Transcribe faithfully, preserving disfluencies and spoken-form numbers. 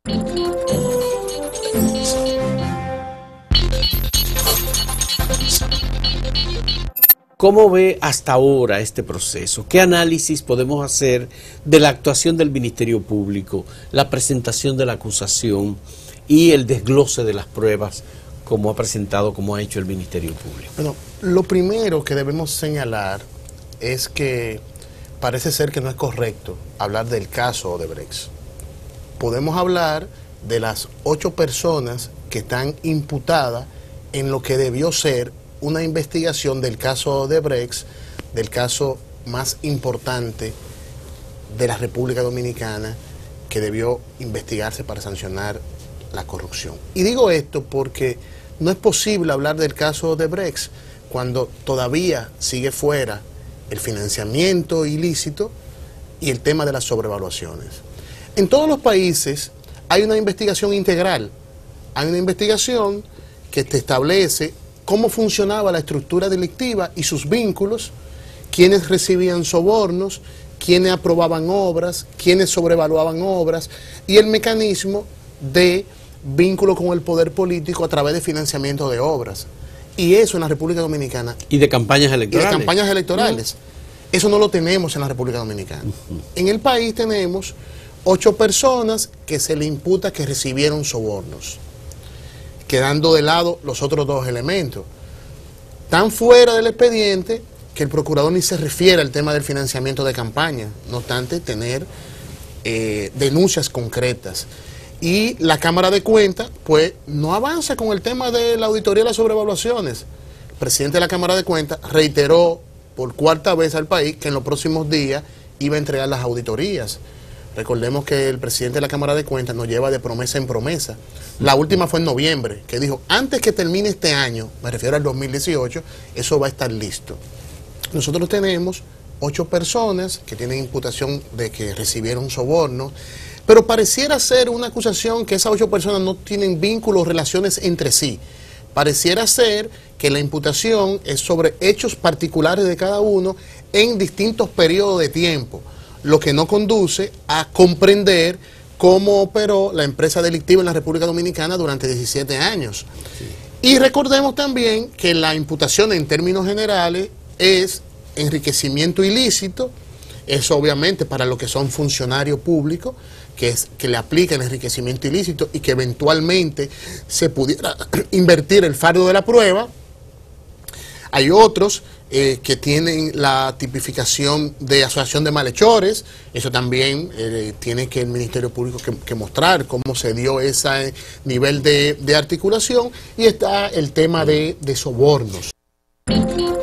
¿Cómo ve hasta ahora este proceso? ¿Qué análisis podemos hacer de la actuación del Ministerio Público, la presentación de la acusación y el desglose de las pruebas como ha presentado, como ha hecho el Ministerio Público? Bueno, lo primero que debemos señalar es que parece ser que no es correcto hablar del caso Odebrecht. Podemos hablar de las ocho personas que están imputadas en lo que debió ser una investigación del caso Odebrecht, del caso más importante de la República Dominicana que debió investigarse para sancionar la corrupción. Y digo esto porque no es posible hablar del caso Odebrecht cuando todavía sigue fuera el financiamiento ilícito y el tema de las sobrevaluaciones. En todos los países hay una investigación integral, hay una investigación que te establece cómo funcionaba la estructura delictiva y sus vínculos, quiénes recibían sobornos, quiénes aprobaban obras, quiénes sobrevaluaban obras y el mecanismo de vínculo con el poder político a través de financiamiento de obras. Y eso en la República Dominicana. Y de campañas electorales. Y de campañas electorales. Uh-huh. Eso no lo tenemos en la República Dominicana. Uh-huh. En el país tenemos ocho personas que se le imputa que recibieron sobornos, quedando de lado los otros dos elementos. Están fuera del expediente que el procurador ni se refiere al tema del financiamiento de campaña, no obstante tener eh, denuncias concretas. Y la Cámara de Cuentas, pues, no avanza con el tema de la auditoría de las sobrevaluaciones. El presidente de la Cámara de Cuentas reiteró por cuarta vez al país que en los próximos días iba a entregar las auditorías. Recordemos que el presidente de la Cámara de Cuentas nos lleva de promesa en promesa. La última fue en noviembre, que dijo, antes que termine este año, me refiero al dos mil dieciocho, eso va a estar listo. Nosotros tenemos ocho personas que tienen imputación de que recibieron sobornos, pero pareciera ser una acusación que esas ocho personas no tienen vínculos o relaciones entre sí. Pareciera ser que la imputación es sobre hechos particulares de cada uno en distintos periodos de tiempo, lo que no conduce a comprender cómo operó la empresa delictiva en la República Dominicana durante diecisiete años. Sí. Y recordemos también que la imputación en términos generales es enriquecimiento ilícito, es obviamente para lo que son funcionarios públicos, que, es, que le aplican enriquecimiento ilícito y que eventualmente se pudiera invertir el fardo de la prueba. Hay otros eh, que tienen la tipificación de asociación de malhechores, eso también eh, tiene que el Ministerio Público que, que mostrar cómo se dio ese nivel de, de articulación, y está el tema de, de sobornos.